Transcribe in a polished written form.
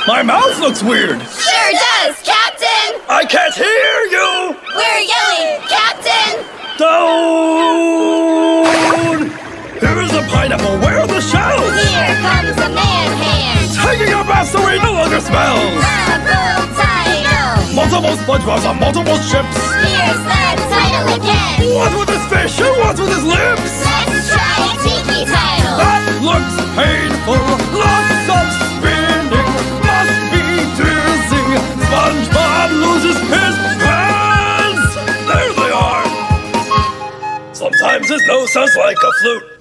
My mouth looks weird. Sure does, Captain! I can't hear you! We're yelling, Captain! Down! Here's a pineapple, where are the shells? Here comes a man-hand! Taking a bath so he no longer smells! A full title! Multiple SpongeBobs on multiple ships! Here's the title again! What's with his fish and what's with his lips? Let's try a tiki title! That looks painful! Lots of spinning! Must be dizzy! SpongeBob loses his pants! There they are! Sometimes his nose sounds like a flute.